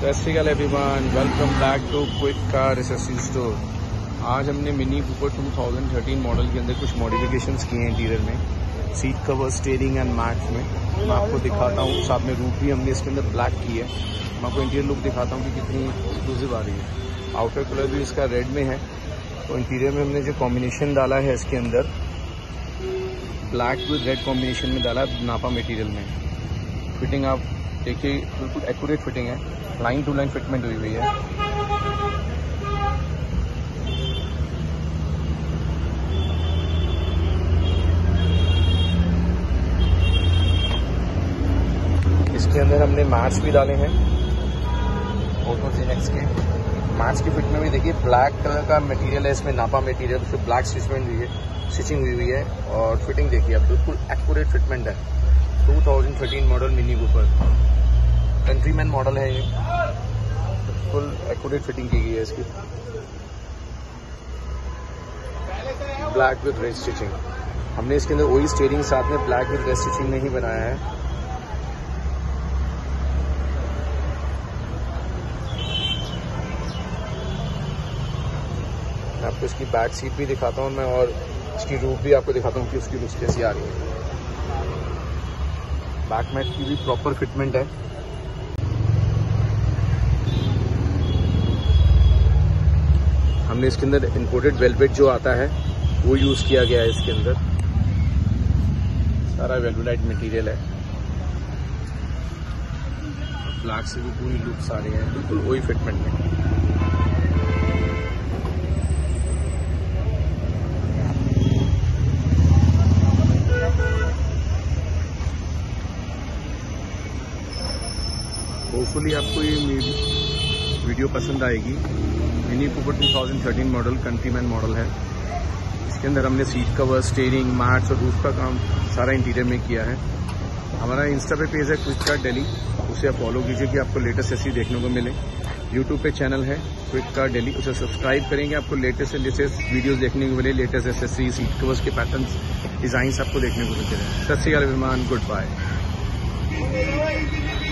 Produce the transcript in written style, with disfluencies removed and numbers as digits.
सत Sri Akal everyone, welcome back to quick car accessory store. आज हमने मिनी कूपर 2013 मॉडल के अंदर कुछ मॉडिफिकेशंस किए हैं इंटीरियर में, seat cover, steering and mats में। मैं आपको दिखाता हूँ, साथ में रूफ भी हमने इसके अंदर ब्लैक की है। मैं आपको इंटीरियर लुक दिखाता हूँ कि कितनी एक्सक्लूसिव आ रही है। आउटर कलर भी इसका रेड में है, तो इंटीरियर में हमने जो कॉम्बिनेशन डाला है इसके अंदर ब्लैक विद रेड कॉम्बिनेशन में डाला है नापा मटेरियल में। फिटिंग आप देखिए, बिल्कुल एक्यूरेट फिटिंग है, लाइन टू लाइन फिटमेंट हुई हुई है। इसके अंदर हमने मैट्स भी डाले हैं, ऑटो जेनेक्स के। मैट्स की फिट में भी देखिए ब्लैक कलर का मटेरियल है, इसमें नापा मटेरियल, उसमें ब्लैक स्टिचिंग हुई है और फिटिंग देखिए आप, बिल्कुल एक्यूरेट फिटमेंट है। 2013 model Mini Cooper Countryman model है ये, फुल एक्यूरेट फिटिंग की गई है इसकी, ब्लैक विद रेड स्टिचिंग। हमने इसके अंदर वही स्टीयरिंग साथ में ब्लैक विद रेड स्टिचिंग में ही बनाया है। मैं आपको इसकी बैक सीट भी दिखाता हूँ मैं, और इसकी रूफ भी आपको दिखाता हूँ कि उसकी लुक कैसी आ रही है। बैक मैट की भी प्रॉपर फिटमेंट है। हमने इसके अंदर इंपोर्टेड वेलवेट जो आता है वो यूज किया गया है इसके अंदर, सारा वेलवेटाइट मटेरियल है। ब्लैक से भी पूरी लुक्स आ रही है, बिल्कुल वही फिटमेंट में। होपफुली आपको ये वीडियो पसंद आएगी। Mini Cooper 2013 model Countryman model है। इसके अंदर हमने सीट कवर, स्टीयरिंग, मैट्स और रूफ का काम सारा इंटीरियर में किया है। हमारा इंस्टा पे पेज है क्विक कार दिल्ली, उसे आप फॉलो कीजिए कि आपको लेटेस्ट ऐसी देखने को मिले। यूट्यूब पे चैनल है क्विक कार दिल्ली, उसे सब्सक्राइब करेंगे, आपको लेटेस्ट से लेटेस्ट वीडियोस देखने को मिले। लेटेस्ट एसेसरी, सीट कवर्स के पैटर्न्स, डिजाइन आपको देखने को मिलते हैं। सत Sri Akal everyone, good bye.